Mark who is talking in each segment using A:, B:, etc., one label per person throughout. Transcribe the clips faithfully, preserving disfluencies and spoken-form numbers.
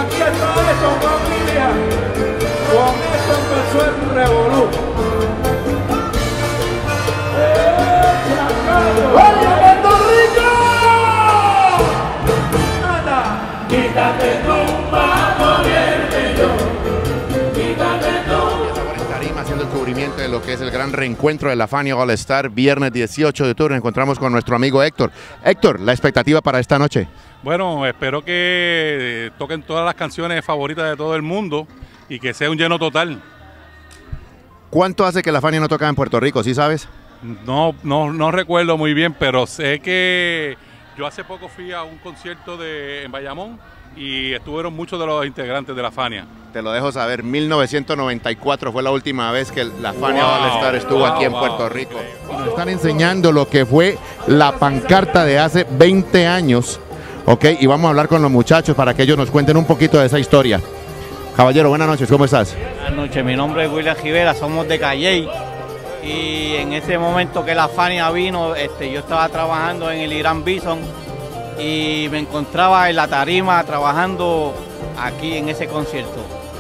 A: aquí está eso, familia. Con esto empezó el revolú. ¡Oye, Puerto Rico! ¡Anda! Quítate tú para morirme yo. Quítate tú.
B: Sabor en Tarima, haciendo el cubrimiento de lo que es el gran reencuentro de la Fania All Star, viernes dieciocho de octubre. Nos encontramos con nuestro amigo Héctor. Héctor, la expectativa para esta noche.
C: Bueno, espero que toquen todas las canciones favoritas de todo el mundo y que sea un lleno total.
B: ¿Cuánto hace que la Fania no toca en Puerto Rico? ¿Sí sabes?
C: No, no, no recuerdo muy bien, pero sé que yo hace poco fui a un concierto de, en Bayamón y estuvieron muchos de los integrantes de la Fania.
B: Te lo dejo saber, mil novecientos noventa y cuatro fue la última vez que la Fania
C: Wow,
B: All Star estuvo
C: wow,
B: aquí en
C: wow,
B: Puerto Rico.
C: increíble.
B: Y nos están enseñando lo que fue la pancarta de hace veinte años, ¿ok? Y vamos a hablar con los muchachos para que ellos nos cuenten un poquito de esa historia. Caballero, buenas noches, ¿cómo estás?
D: Buenas noches, mi nombre es William Rivera, somos de Calley. Y en ese momento que la Fania vino, este, yo estaba trabajando en el Irán Bison y me encontraba en la tarima trabajando aquí en ese concierto.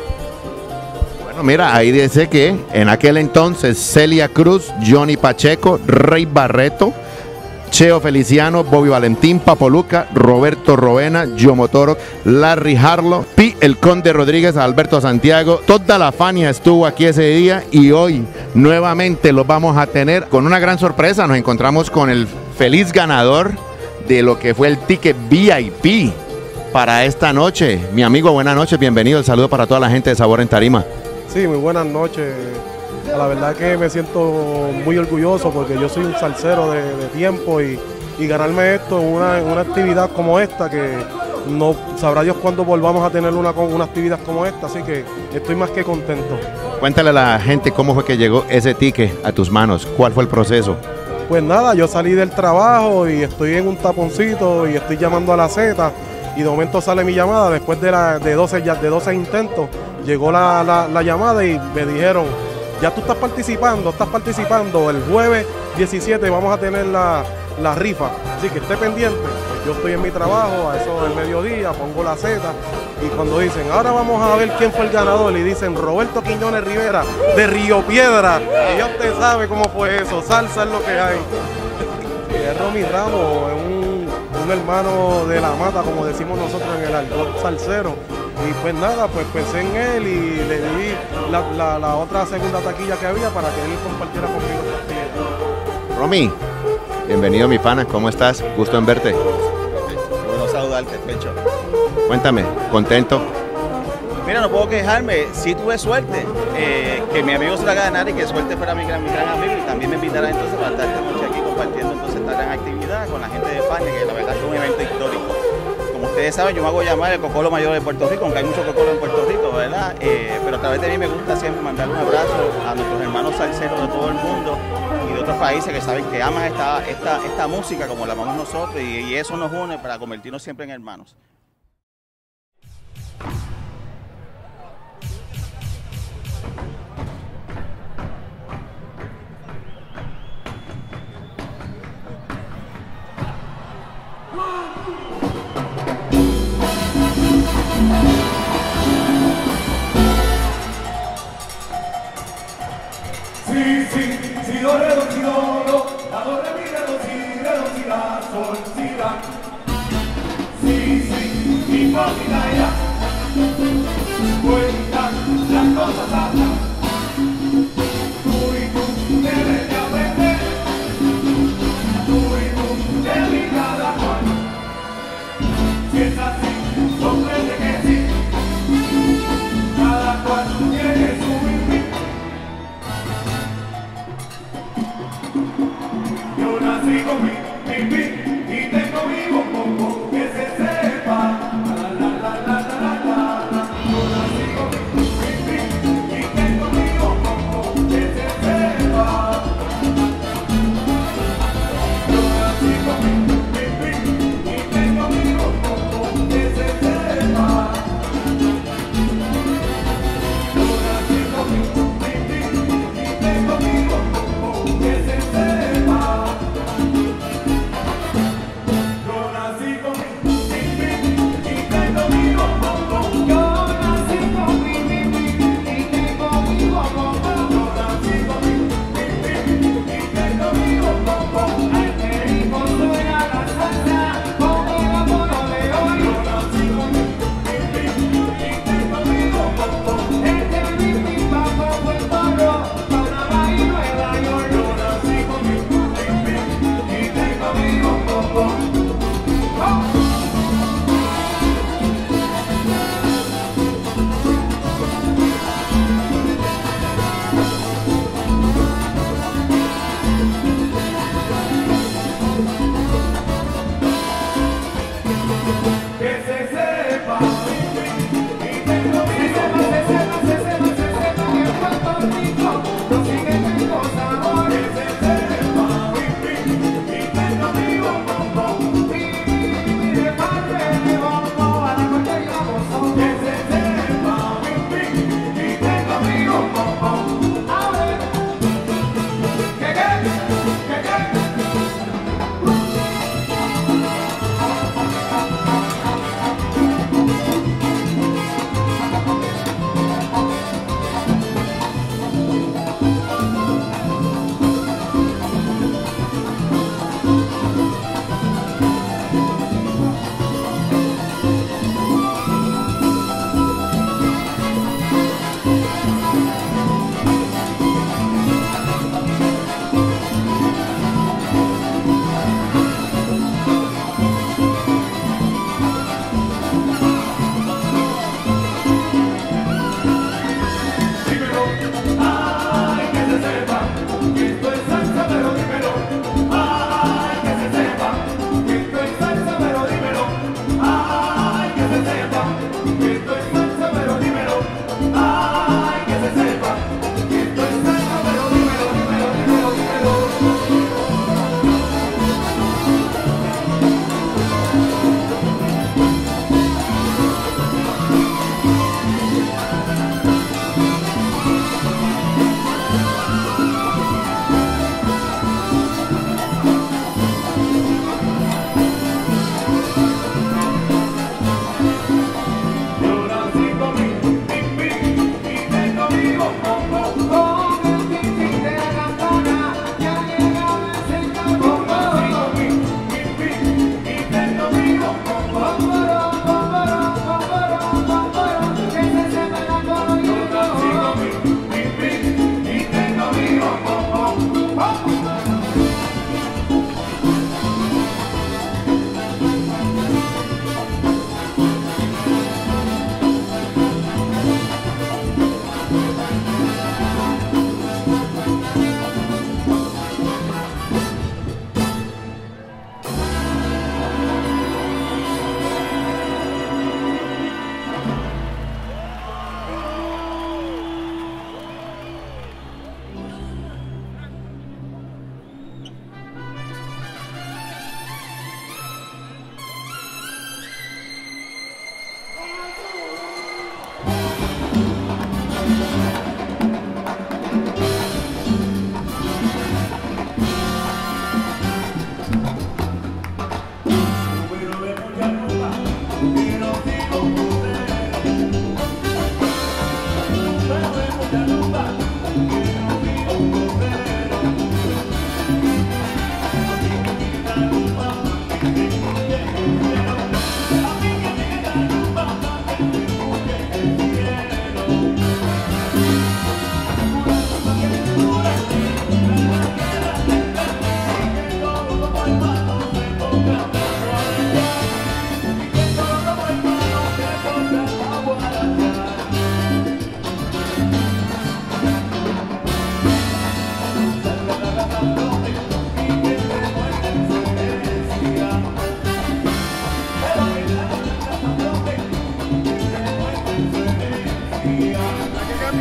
B: Bueno, mira, ahí dice que en aquel entonces Celia Cruz, Johnny Pacheco, Rey Barreto, Cheo Feliciano, Bobby Valentín, Papo Luca, Roberto Roena, Yomo Toro, Larry Harlow, Pi el Conde Rodríguez, Alberto Santiago. Toda la Fania estuvo aquí ese día y hoy nuevamente los vamos a tener con una gran sorpresa. Nos encontramos con el feliz ganador de lo que fue el ticket V I P para esta noche. Mi amigo, buenas noches, bienvenido. El saludo para toda la gente de Sabor en Tarima.
E: Sí, muy buenas noches. La verdad que me siento muy orgulloso porque yo soy un salsero de, de tiempo y, y ganarme esto en una, en una actividad como esta, que no sabrá Dios cuándo volvamos a tener una, una actividad como esta, así que estoy más que contento.
B: Cuéntale a la gente cómo fue que llegó ese ticket a tus manos, cuál fue el proceso.
E: Pues nada, yo salí del trabajo y estoy en un taponcito y estoy llamando a la Z y de momento sale mi llamada, después de, la, de, doce, de doce intentos, llegó la, la, la llamada y me dijeron: ya tú estás participando, estás participando, el jueves diecisiete vamos a tener la, la rifa, así que esté pendiente. Yo estoy en mi trabajo, a eso del mediodía, pongo la Z y cuando dicen, ahora vamos a ver quién fue el ganador, y dicen Roberto Quiñones Rivera, de Río Piedra, y ya usted sabe cómo fue eso, salsa es lo que hay. Y es Romy Ramos, es un, un hermano de la mata, como decimos nosotros en el argot salsero. Y pues nada, pues pensé en él y le di la, la, la otra segunda taquilla que había para que él compartiera conmigo esta actividad.
B: Romy, bienvenido mi pana, ¿cómo estás? Gusto en verte.
F: Bueno saludarte, Pecho.
B: Cuéntame, ¿contento?
F: Mira, no puedo quejarme, sí tuve suerte, eh, que mi amigo se la ganara y que suerte fuera mi gran, mi gran amigo, y también me invitará entonces para estar esta noche aquí compartiendo entonces esta gran actividad con la gente de Fania, que la verdad es un evento histórico. Como ustedes saben, yo me hago llamar el Cocolo Mayor de Puerto Rico, aunque hay mucho Cocolo en Puerto Rico, ¿verdad? Eh, pero a través de mí me gusta siempre mandar un abrazo a nuestros hermanos salseros de todo el mundo y de otros países que saben que aman esta, esta, esta música como la amamos nosotros, y, y eso nos une para convertirnos siempre en hermanos.
A: Sí, sí, si do, re, do, si, do, do, la, do, re, mi, re, do, si, re, do, si, la, sol, si, la. Sí, sí.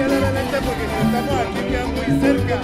A: cambiarle la lente porque si estamos aquí queda muy cerca.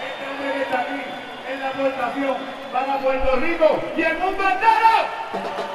A: Para Puerto Rico y el mundo entero.